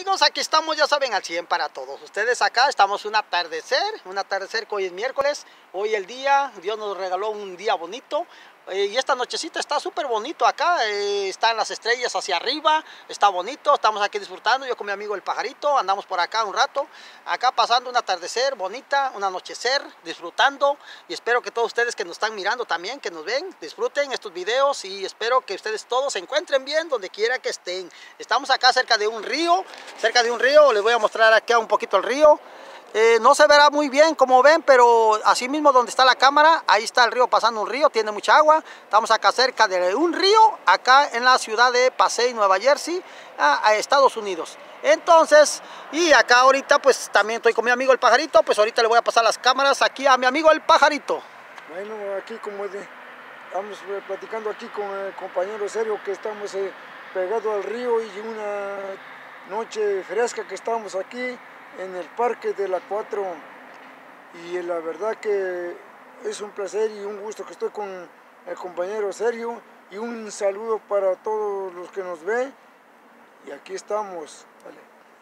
amigos, aquí estamos, ya saben, al 100 para todos ustedes. Acá estamos un atardecer que hoy es miércoles. Hoy el día, Dios nos regaló un día bonito. Y esta nochecita está súper bonito acá, están las estrellas hacia arriba, está bonito, estamos aquí disfrutando, yo con mi amigo el pajarito, andamos por acá un rato, acá pasando un atardecer bonita, un anochecer, disfrutando, y espero que todos ustedes que nos están mirando también, que nos ven, disfruten estos videos, y espero que ustedes todos se encuentren bien donde quiera que estén. Estamos acá cerca de un río, les voy a mostrar acá un poquito el río. No se verá muy bien como ven, pero así mismo donde está la cámara, ahí está el río, pasando un río, tiene mucha agua. Estamos acá cerca de un río, acá en la ciudad de Passaic, Nueva Jersey, a Estados Unidos. Entonces, y acá ahorita pues también estoy con mi amigo el pajarito, pues ahorita le voy a pasar las cámaras aquí a mi amigo el pajarito. Bueno, aquí como estamos platicando aquí con el compañero Sergio, que estamos pegados al río, y una noche fresca que estamos aquí en el parque de la 4, y la verdad que es un placer y un gusto que estoy con el compañero Sergio, y un saludo para todos los que nos ven, y aquí estamos. Dale.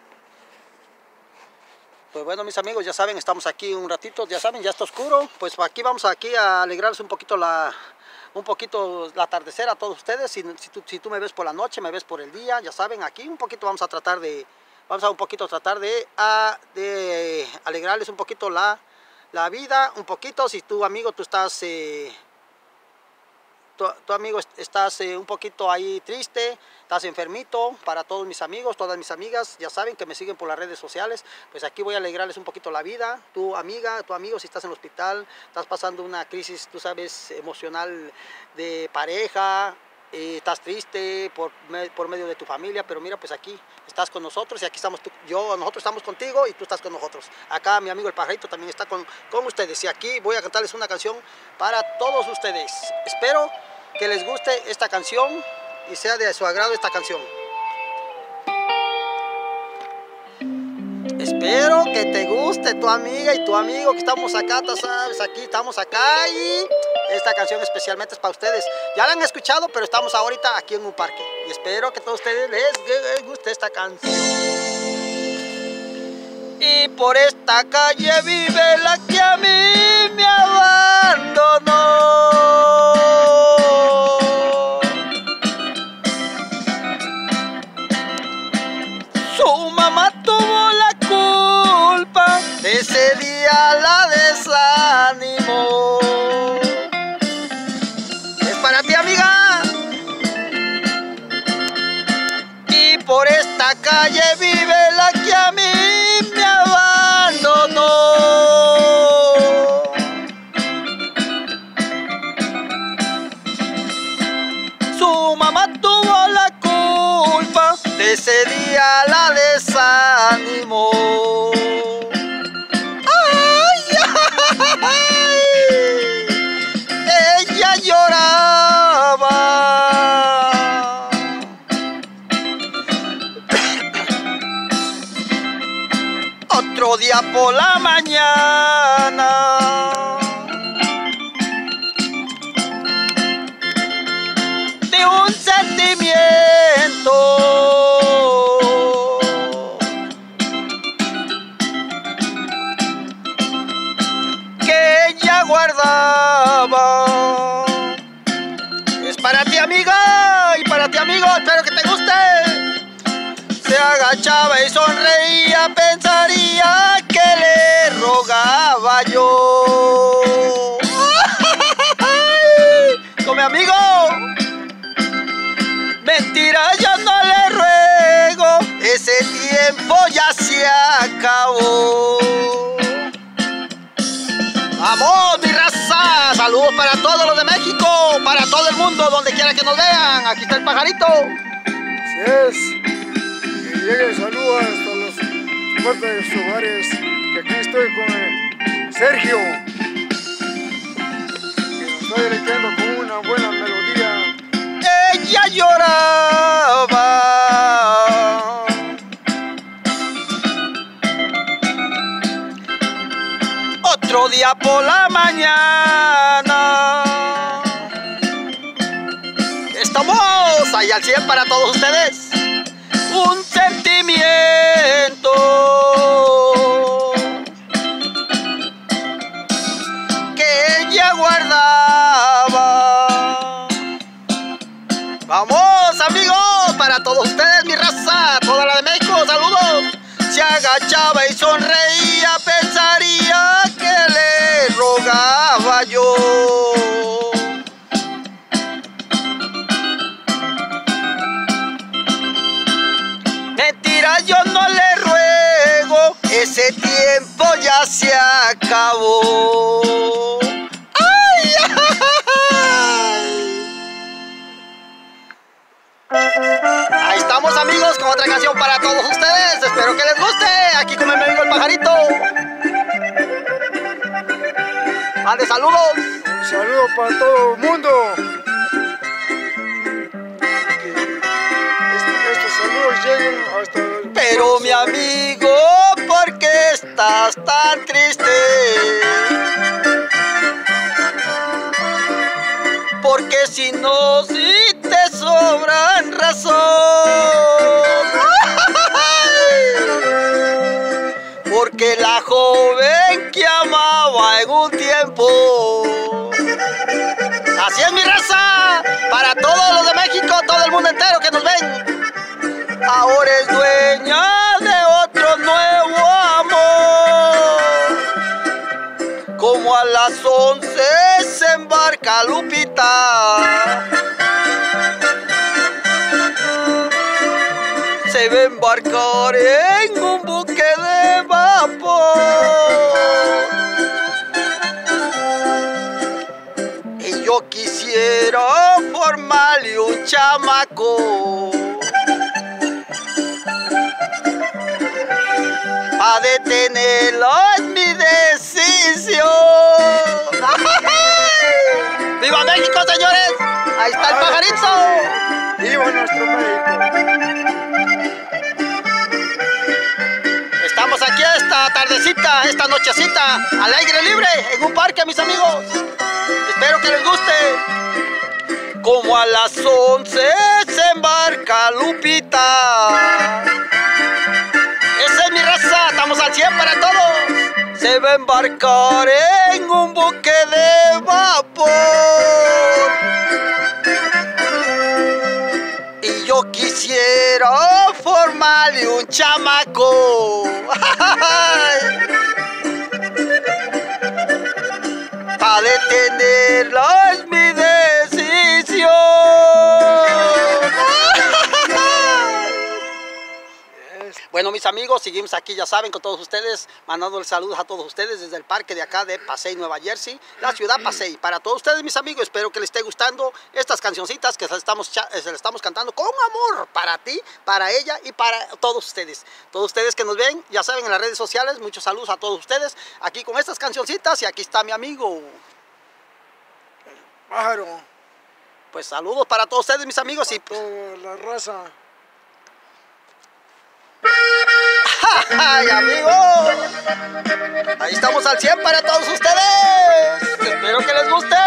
Pues bueno, mis amigos, ya saben, estamos aquí un ratito, ya saben, ya está oscuro, pues aquí vamos aquí a alegrarles un poquito la atardecer a todos ustedes. Si tú me ves por la noche, me ves por el día, ya saben, aquí un poquito vamos a tratar de alegrarles un poquito la vida, un poquito. Si tu amigo, tú estás, tu amigo estás un poquito ahí triste, estás enfermito, para todos mis amigos, todas mis amigas, ya saben que me siguen por las redes sociales, pues aquí voy a alegrarles un poquito la vida. Tu amiga, tu amigo, si estás en el hospital, estás pasando una crisis, tú sabes, emocional de pareja, estás triste por medio de tu familia, pero mira, pues aquí estás con nosotros, y aquí estamos nosotros estamos contigo y tú estás con nosotros. Acá mi amigo el pajarito también está con ustedes, y aquí voy a cantarles una canción para todos ustedes. Espero que les guste esta canción y sea de su agrado esta canción. Espero que te guste, tu amiga y tu amigo, que estamos acá, tú sabes, aquí estamos acá, y esta canción especialmente es para ustedes. Ya la han escuchado, pero estamos ahorita aquí en un parque, y espero que a todos ustedes les guste esta canción. Y por esta calle vive la que a mí me abandonó. Su mamá tuvo la culpa, ese día la desanimó. Es para ti, amiga. Y por esta calle vive la que a mí me abandonó. Su mamá tuvo la culpa, ese día la desanimó. Ella lloraba. Otro día por la mañana, de un sentimiento que ella guardaba. Es para ti, amiga, y para ti, amigo, espero que te guste. Se agachaba y sonreía, pensaría que le rogaba yo. Con mi amigo, mentira, yo no le ruego, ese tiempo ya se acabó. ¡Vamos, mi raza! Saludos para todos los de México, para todo el mundo, donde quiera que nos vean. Aquí está el pajarito. Así es. Que llegue el saludo hasta las puertas de sus hogares, que aquí estoy con Sergio, que nos está deleitando con una buena melodía. Ella lloraba. Otro día por la mañana, estamos ahí al 100 para todos ustedes. Un sentimiento agachaba y sonreía, pensaría que le rogaba yo. Mentira, yo no le ruego, ese tiempo ya se acabó. ¡Ay, ay! Ahí estamos, amigos, con otra canción para todos ustedes. Espero que les guste. Aquí con mi amigo el pajarito. ¡Ande, saludos! Un saludo para todo el mundo. Que estos saludos lleguen hasta el... Pero mi amigo, ¿por qué estás tan triste? Porque si no, si te sobran razón. Porque la joven que amaba en un tiempo. Así es mi raza, para todos los de México, todo el mundo entero que nos ven. Ahora es dueña de otro nuevo amor. Como a las 11 se embarca Lupita. Se va a embarcar en un buque de vapor. Y yo quisiera formarle un chamaco a detenerlo en mi decisión. ¡Viva México, señores! Ahí está el pajarito. ¡Viva nuestro México! Estamos aquí esta tardecita, esta nochecita, al aire libre, en un parque, mis amigos. Espero que les guste. Como a las 11 se embarca Lupita. Esa es mi raza, estamos al 100 para todos. Se va a embarcar en un buque de vapor. Y yo quisiera formarle un chamaco. Para detenerlo es mi decisión. Bueno, mis amigos, seguimos aquí, ya saben, con todos ustedes, mandándoles saludos a todos ustedes desde el parque de acá de Pasay, Nueva Jersey, la ciudad Pasay. Para todos ustedes, mis amigos, espero que les esté gustando estas cancioncitas que se las estamos cantando con amor para ti, para ella y para todos ustedes. Todos ustedes que nos ven, ya saben, en las redes sociales, muchos saludos a todos ustedes, aquí con estas cancioncitas, y aquí está mi amigo Pájaro. Pues saludos para todos ustedes, mis amigos, y Toda la raza. ¡ay, amigos! Ahí estamos al 100 para todos ustedes. Espero que les guste.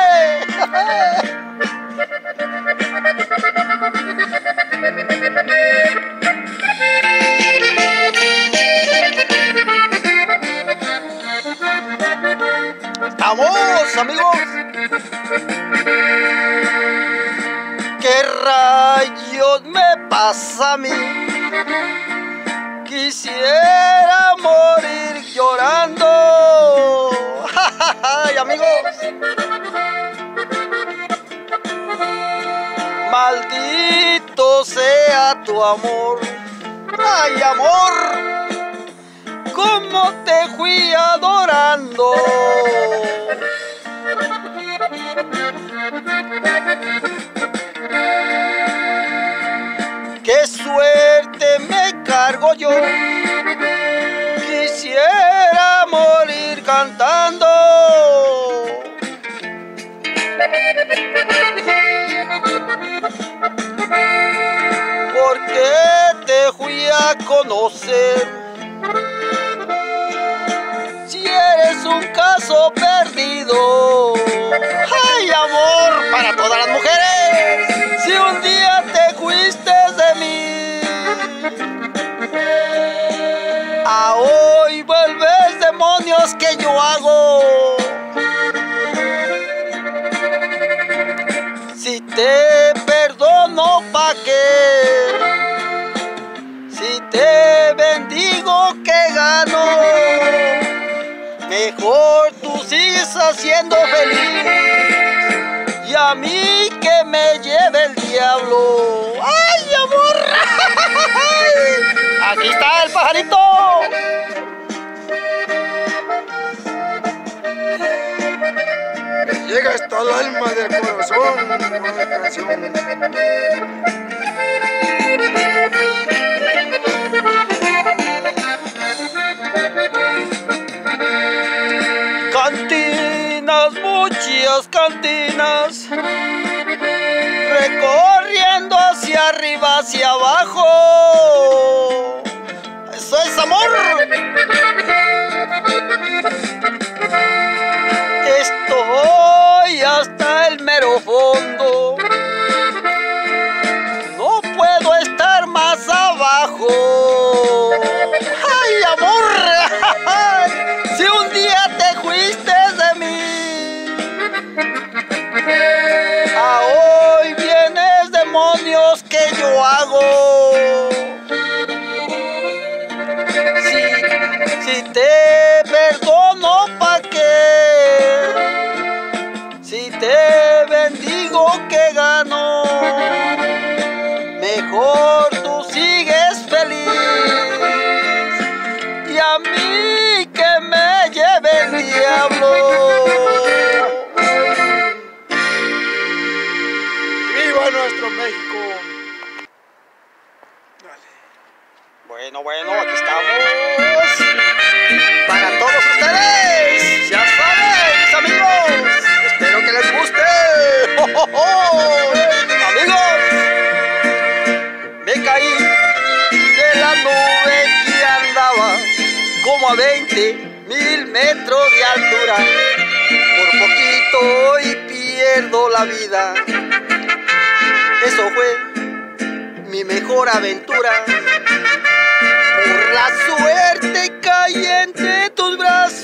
¡Vamos, amigos! ¿Qué rayos me pasa a mí? Quisiera morir llorando. ¡Ay, amigos! Maldito sea tu amor. ¡Ay, amor! ¿Cómo te fui adorando? ¡Qué suerte me cargo yo! Quisiera morir cantando. Porque te fui a conocer. Si eres un caso perdido. ¡Ay, amor! Para todas las mujeres. Si un día te fuiste de mí, a hoy vuelves, demonios, que yo hago. Si te perdono, ¿pa' qué? Si te bendigo, bendigo que gano. Mejor tú sigues haciendo feliz y a mí que me lleve el diablo. ¡Ay, amor! Aquí está el pajarito. Llega hasta el alma del corazón la canción. Cantinas, muchas cantinas, recorriendo hacia arriba, hacia abajo. Eso es amor. Estoy hasta el mero fondo. No puedo estar más abajo. ¡Ay, amor! Si un día te fuiste de mí, a hoy vienes demonios que yo hago. Si te perdono, ¿pa' qué? Si te bendigo, ¿qué gano? Mejor tú sigues feliz y a mí que me lleve el diablo. ¡Viva nuestro México! Dale. Bueno, aquí estamos para todos ustedes. Ya saben, mis amigos, espero que les guste. ¡Oh, oh, oh! Amigos, me caí de la nube que andaba como a 20.000 metros de altura. Por poquito y pierdo la vida. Eso fue mi mejor aventura. Por la suerte caí entre tus brazos.